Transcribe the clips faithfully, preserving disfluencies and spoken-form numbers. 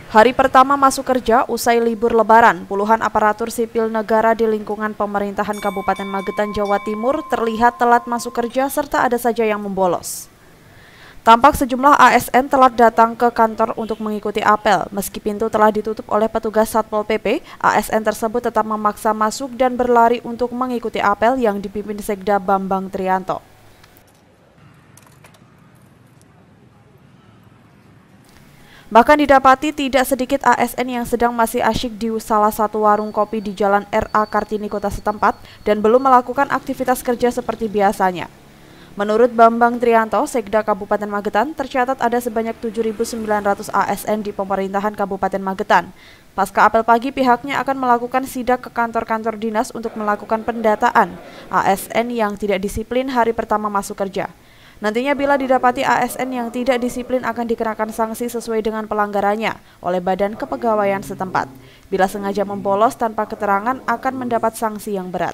Hari pertama masuk kerja usai libur lebaran, puluhan aparatur sipil negara di lingkungan pemerintahan Kabupaten Magetan, Jawa Timur terlihat telat masuk kerja serta ada saja yang membolos. Tampak sejumlah A S N telat datang ke kantor untuk mengikuti apel. Meski pintu telah ditutup oleh petugas Satpol P P, A S N tersebut tetap memaksa masuk dan berlari untuk mengikuti apel yang dipimpin Sekda Bambang Trianto. Bahkan didapati tidak sedikit A S N yang sedang masih asyik di salah satu warung kopi di Jalan R A Kartini kota setempat dan belum melakukan aktivitas kerja seperti biasanya. Menurut Bambang Trianto, Sekda Kabupaten Magetan, tercatat ada sebanyak tujuh ribu sembilan ratus A S N di pemerintahan Kabupaten Magetan. Pasca apel pagi, pihaknya akan melakukan sidak ke kantor-kantor dinas untuk melakukan pendataan A S N yang tidak disiplin hari pertama masuk kerja. Nantinya bila didapati A S N yang tidak disiplin akan dikenakan sanksi sesuai dengan pelanggarannya oleh Badan Kepegawaian setempat. Bila sengaja membolos tanpa keterangan akan mendapat sanksi yang berat.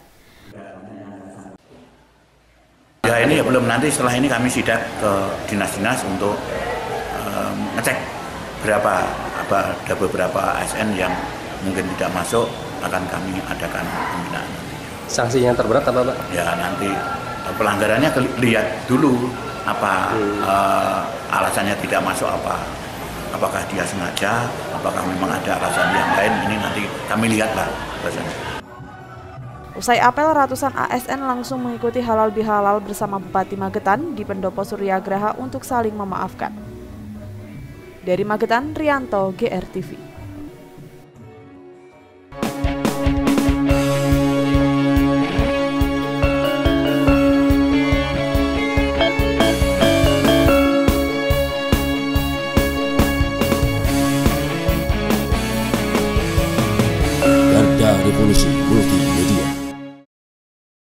Ya ini ya belum, nanti setelah ini kami sidak ke dinas-dinas untuk um, ngecek berapa apa ada beberapa A S N yang mungkin tidak masuk, akan kami adakan pembinaan. Sanksi yang terberat apa Pak? Ya nanti pelanggarannya lihat dulu apa hmm. uh, alasannya tidak masuk apa, apakah dia sengaja, apakah memang ada alasan yang lain, ini nanti kami lihatlah alasannya. Usai apel, ratusan A S N langsung mengikuti halal bihalal bersama Bupati Magetan di Pendopo Suryagraha untuk saling memaafkan. Dari Magetan, Rianto, G R T V. Garda Revolusi Multi